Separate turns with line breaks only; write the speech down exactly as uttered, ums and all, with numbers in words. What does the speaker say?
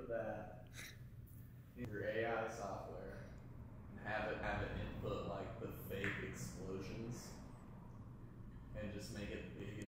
put that in your A I software and have it have it input like the fake explosions and just make it